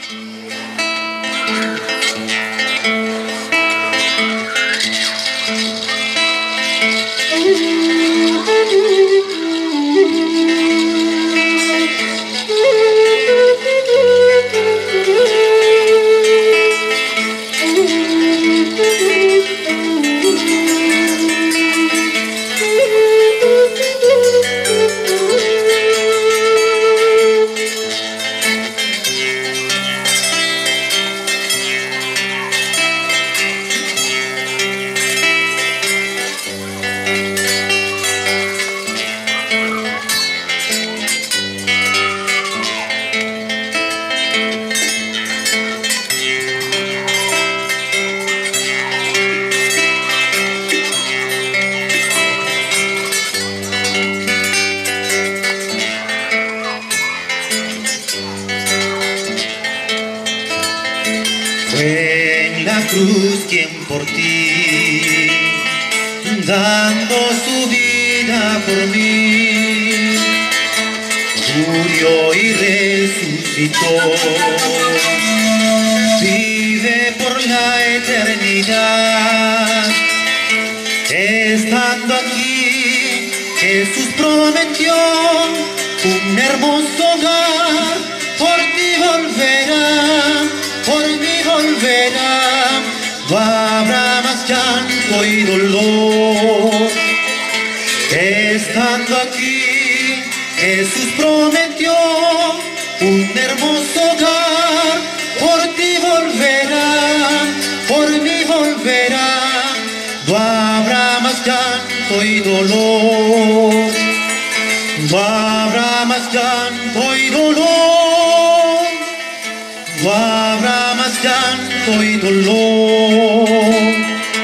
Fue en la cruz quien por ti, dando su vida por mí, murió y resucitó, vive por la eternidad. Estando aquí, Jesús prometió un hermoso hogar, por ti volverá, por mí volverá, no habrá más llanto y dolor. Estando aquí, Jesús prometió un hermoso hogar, por ti volverá, por mí volverá, no habrá más llanto y dolor, no habrá más llanto y dolor, no habrá más llanto y dolor.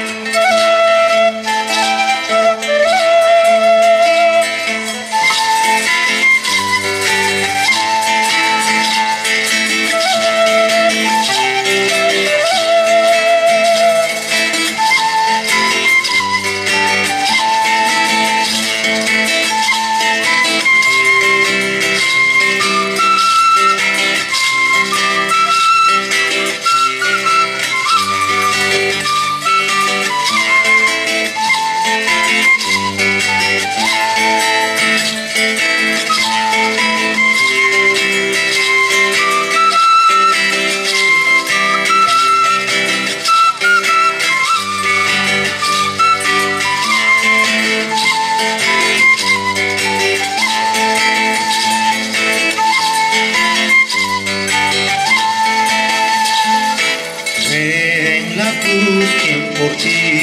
En la cruz quien por ti,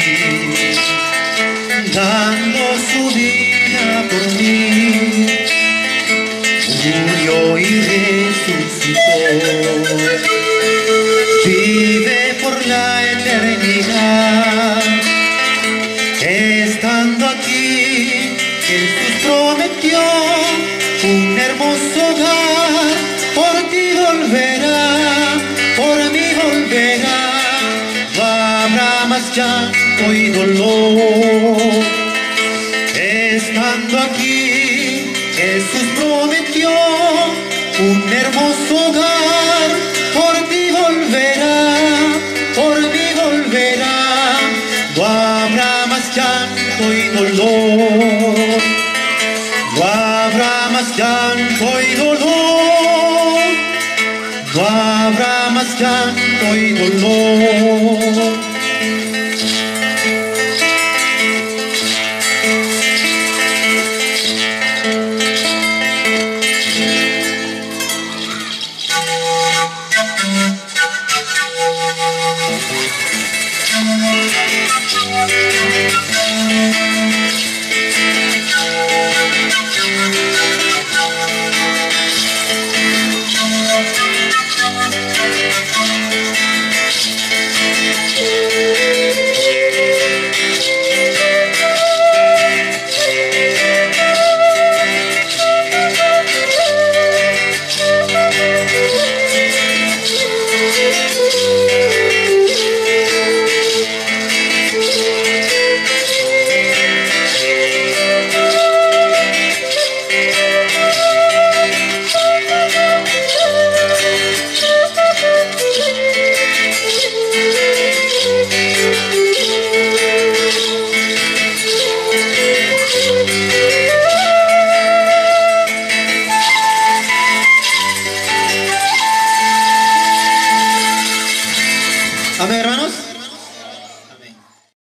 dando su vida por mí, murió y resucitó, vive por la eternidad. Estando aquí, Jesús prometió un hermoso hogar, por ti volverá, por mí volverá, no habrá más llanto y dolor. Estando aquí, Jesús prometió un hermoso hogar, por ti volverá, por mí volverá, no habrá más llanto y dolor, no habrá más llanto y dolor, no habrá más llanto y dolor.